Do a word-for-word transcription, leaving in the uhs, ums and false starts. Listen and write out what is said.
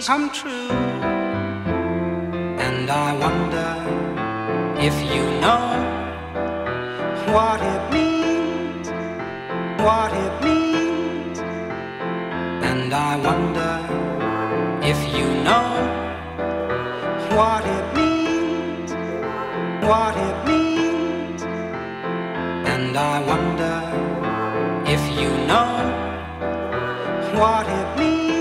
come true. And I wonder if you know what it means, what it means. And I wonder if you know what it means, what it means. And I wonder if you know what it means.